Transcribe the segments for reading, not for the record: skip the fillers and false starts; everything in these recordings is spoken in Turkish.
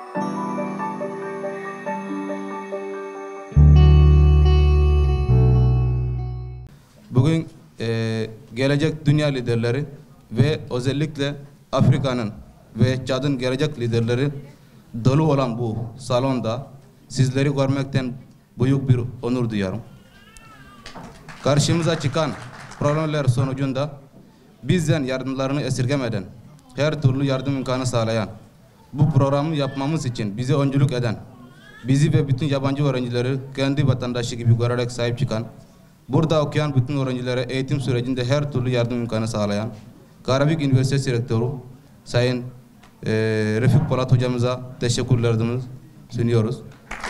Bugün gelecek dünya liderleri ve özellikle Afrika'nın ve Çad'ın gelecek liderleri dolu olan bu salonda sizleri görmekten büyük bir onur duyuyorum. Karşımıza çıkan problemler sonucunda bizden yardımlarını esirgemeden her türlü yardım imkanı sağlayan, bu programı yapmamız için bize öncülük eden, bizi ve bütün yabancı öğrencileri kendi vatandaşı gibi görerek sahip çıkan, burada okuyan bütün öğrencilere eğitim sürecinde her türlü yardım imkanı sağlayan Karabük Üniversitesi Rektörü Sayın Refik Polat hocamıza teşekkürlerimizi sunuyoruz.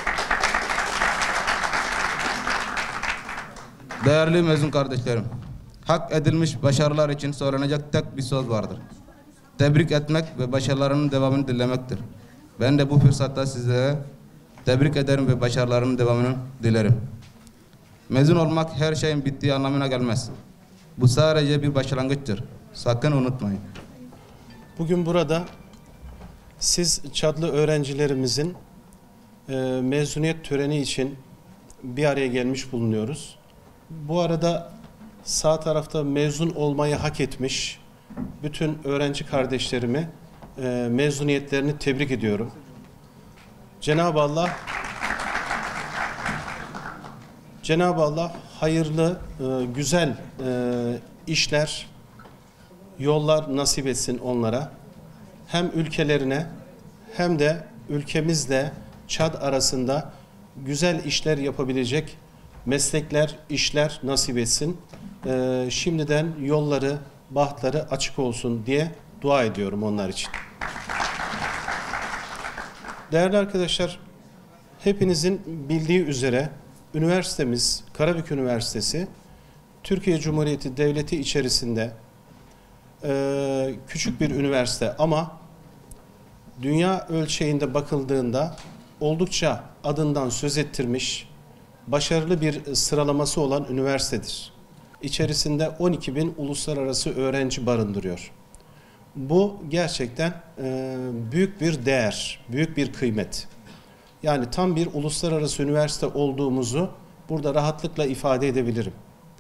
Değerli mezun kardeşlerim, hak edilmiş başarılar için söylenecek tek bir söz vardır. Tebrik etmek ve başarılarının devamını dilemektir. Ben de bu fırsatta sizlere tebrik ederim ve başarılarının devamını dilerim. Mezun olmak her şeyin bittiği anlamına gelmez. Bu sadece bir başlangıçtır. Sakın unutmayın. Bugün burada siz Çadlı öğrencilerimizin mezuniyet töreni için bir araya gelmiş bulunuyoruz. Bu arada sağ tarafta mezun olmayı hak etmiş bütün öğrenci kardeşlerimi mezuniyetlerini tebrik ediyorum. Cenab-ı Allah hayırlı, güzel işler, yollar nasip etsin onlara. Hem ülkelerine hem de ülkemizle Çad arasında güzel işler yapabilecek meslekler, işler nasip etsin. Şimdiden yolları, bahtları açık olsun diye dua ediyorum onlar için. Değerli arkadaşlar, hepinizin bildiği üzere üniversitemiz, Karabük Üniversitesi, Türkiye Cumhuriyeti Devleti içerisinde küçük bir üniversite ama dünya ölçeğinde bakıldığında oldukça adından söz ettirmiş, başarılı bir sıralaması olan üniversitedir. İçerisinde 12.000 uluslararası öğrenci barındırıyor. Bu gerçekten büyük bir değer, büyük bir kıymet. Yani tam bir uluslararası üniversite olduğumuzu burada rahatlıkla ifade edebilirim.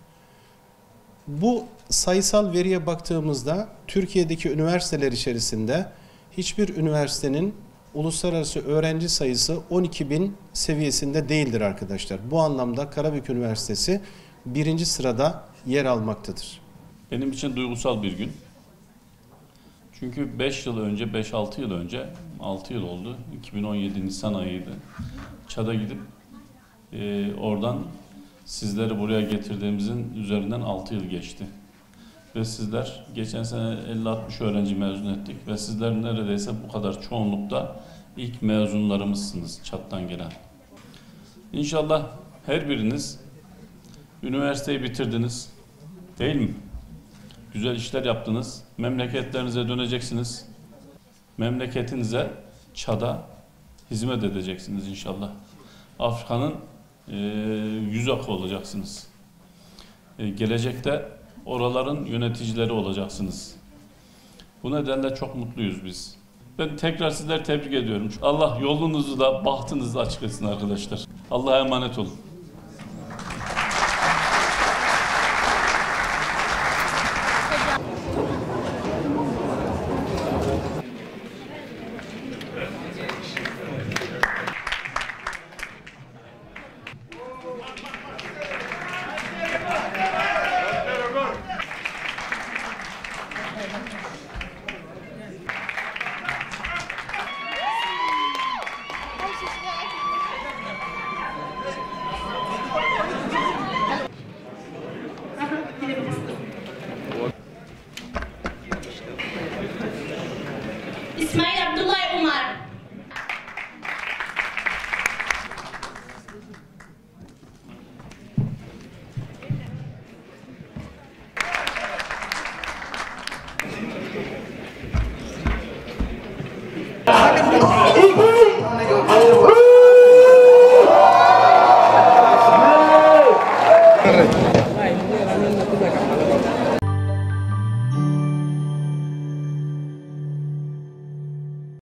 Bu sayısal veriye baktığımızda Türkiye'deki üniversiteler içerisinde hiçbir üniversitenin uluslararası öğrenci sayısı 12.000 seviyesinde değildir arkadaşlar. Bu anlamda Karabük Üniversitesi birinci sırada yer almaktadır. Benim için duygusal bir gün. Çünkü 5 yıl önce, 5-6 yıl önce, 6 yıl oldu, 2017 Nisan ayıydı. Çad'a gidip oradan sizleri buraya getirdiğimizin üzerinden 6 yıl geçti. Ve sizler, geçen sene 50-60 öğrenci mezun ettik ve sizler neredeyse bu kadar çoğunlukta ilk mezunlarımızsınız Çad'dan gelen. İnşallah her biriniz üniversiteyi bitirdiniz, değil mi? Güzel işler yaptınız, memleketlerinize döneceksiniz. Memleketinize, Çad'a hizmet edeceksiniz inşallah. Afrika'nın yüz akı olacaksınız. Gelecekte oraların yöneticileri olacaksınız. Bu nedenle çok mutluyuz biz. Ben tekrar sizleri tebrik ediyorum. Allah yolunuzu da bahtınızı da açık etsin arkadaşlar. Allah'a emanet olun. İsmail Abdullah Umar.